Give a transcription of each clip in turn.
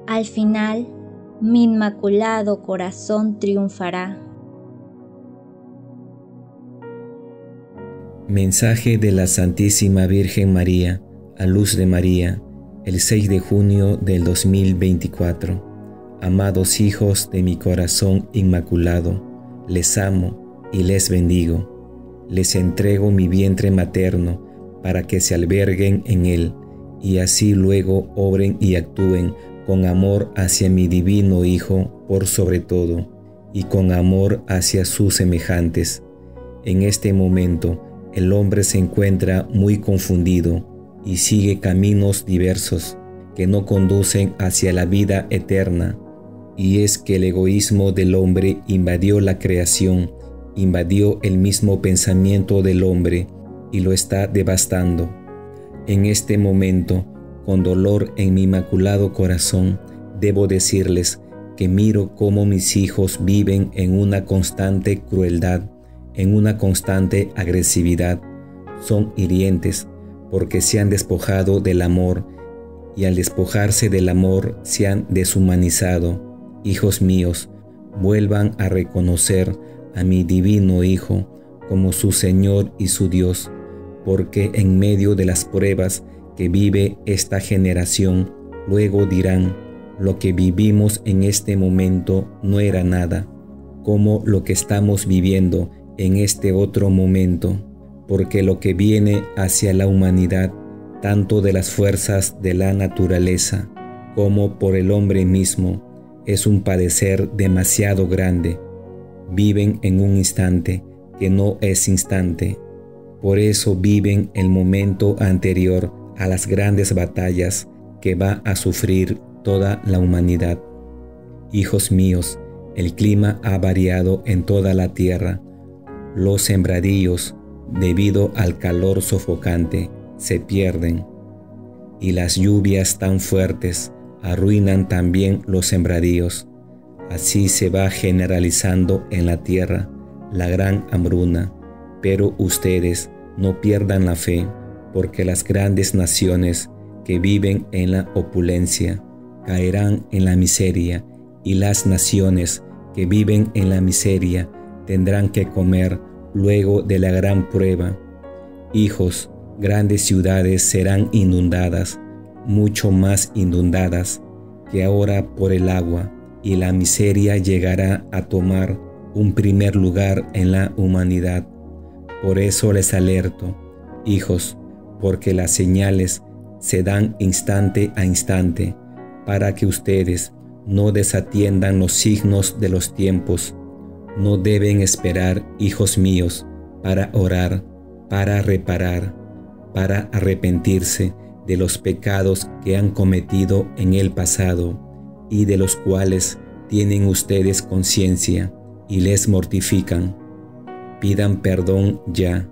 Al final, mi inmaculado corazón triunfará. Mensaje de la Santísima Virgen María, a luz de María, el 6 de junio del 2024. Amados hijos de mi corazón inmaculado, les amo y les bendigo. Les entrego mi vientre materno para que se alberguen en él y así luego obren y actúen con amor hacia mi divino Hijo por sobre todo y con amor hacia sus semejantes. En este momento, el hombre se encuentra muy confundido y sigue caminos diversos que no conducen hacia la vida eterna. Y es que el egoísmo del hombre invadió la creación, invadió el mismo pensamiento del hombre y lo está devastando. En este momento, con dolor en mi inmaculado corazón, debo decirles que miro cómo mis hijos viven en una constante crueldad, en una constante agresividad. Son hirientes porque se han despojado del amor y al despojarse del amor se han deshumanizado. Hijos míos, vuelvan a reconocer a mi divino Hijo como su Señor y su Dios, porque en medio de las pruebas que vive esta generación, luego dirán, lo que vivimos en este momento no era nada, como lo que estamos viviendo en este otro momento, porque lo que viene hacia la humanidad, tanto de las fuerzas de la naturaleza como por el hombre mismo, es un padecer demasiado grande. Viven en un instante que no es instante. Por eso viven el momento anterior a las grandes batallas que va a sufrir toda la humanidad. Hijos míos, el clima ha variado en toda la tierra. Los sembradíos, debido al calor sofocante, se pierden, y las lluvias tan fuertes arruinan también los sembradíos. Así se va generalizando en la tierra la gran hambruna, pero ustedes no pierdan la fe, porque las grandes naciones que viven en la opulencia caerán en la miseria, y las naciones que viven en la miseria tendrán que comer luego de la gran prueba. Hijos, grandes ciudades serán inundadas, mucho más inundadas que ahora por el agua, y la miseria llegará a tomar un primer lugar en la humanidad. Por eso les alerto, hijos, porque las señales se dan instante a instante, para que ustedes no desatiendan los signos de los tiempos. No deben esperar, hijos míos, para orar, para reparar, para arrepentirse de los pecados que han cometido en el pasado y de los cuales tienen ustedes conciencia y les mortifican. Pidan perdón ya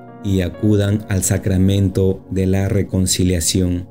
y acudan al sacramento de la reconciliación.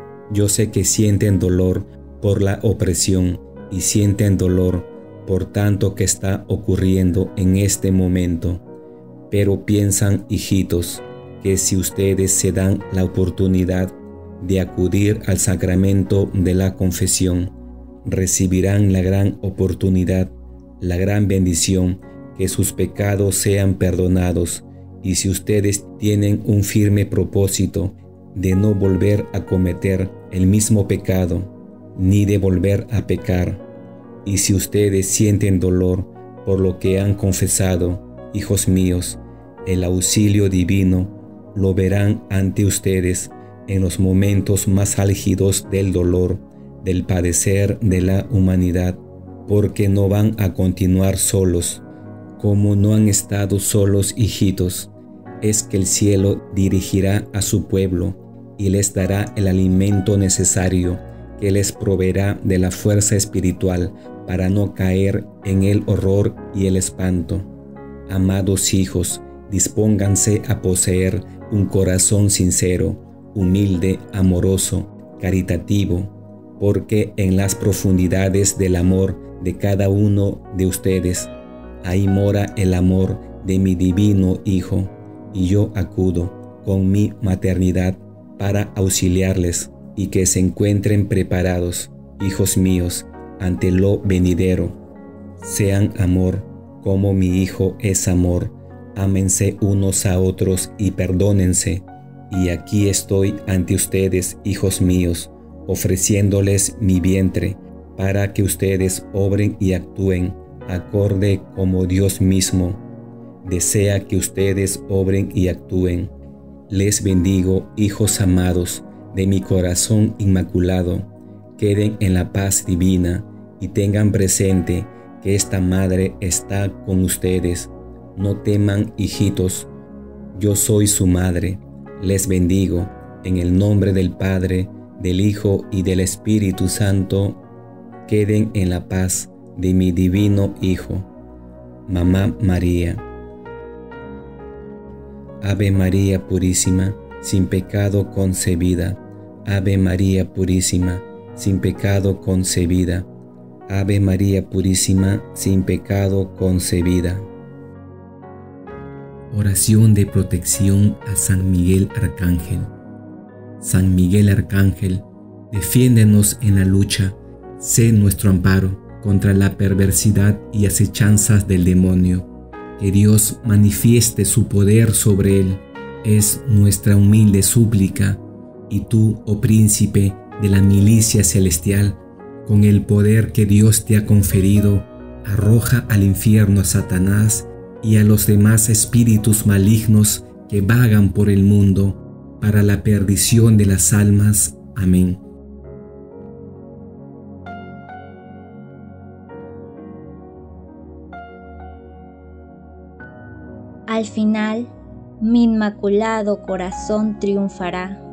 Yo sé que sienten dolor por la opresión y sienten dolor por tanto que está ocurriendo en este momento, pero piensan, hijitos, que si ustedes se dan la oportunidad de acudir al sacramento de la confesión, recibirán la gran oportunidad, la gran bendición, que sus pecados sean perdonados, y si ustedes tienen un firme propósito de no volver a cometer el mismo pecado, ni de volver a pecar, y si ustedes sienten dolor por lo que han confesado, hijos míos, el auxilio divino lo verán ante ustedes en los momentos más álgidos del dolor, del padecer de la humanidad, porque no van a continuar solos, como no han estado solos, hijitos. Es que el cielo dirigirá a su pueblo y les dará el alimento necesario, que les proveerá de la fuerza espiritual para no caer en el horror y el espanto. Amados hijos, dispónganse a poseer un corazón sincero, humilde, amoroso, caritativo, porque en las profundidades del amor de cada uno de ustedes, ahí mora el amor de mi divino Hijo, y yo acudo con mi maternidad para auxiliarles y que se encuentren preparados, hijos míos, ante lo venidero. Sean amor, como mi Hijo es amor. Ámense unos a otros y perdónense. Y aquí estoy ante ustedes, hijos míos, ofreciéndoles mi vientre, para que ustedes obren y actúen acorde como Dios mismo desea que ustedes obren y actúen. Les bendigo, hijos amados, de mi corazón inmaculado. Queden en la paz divina y tengan presente que esta madre está con ustedes. No teman, hijitos, yo soy su madre. Les bendigo en el nombre del Padre, del Hijo y del Espíritu Santo. Queden en la paz de mi divino Hijo. Mamá María. Ave María Purísima, sin pecado concebida. Ave María Purísima, sin pecado concebida. Ave María Purísima, sin pecado concebida. Oración de protección a San Miguel Arcángel. San Miguel Arcángel, defiéndenos en la lucha, sé nuestro amparo contra la perversidad y acechanzas del demonio. Que Dios manifieste su poder sobre él, es nuestra humilde súplica, y tú, oh príncipe de la milicia celestial, con el poder que Dios te ha conferido, arroja al infierno a Satanás y a los demás espíritus malignos que vagan por el mundo, para la perdición de las almas. Amén. Al final, mi inmaculado corazón triunfará.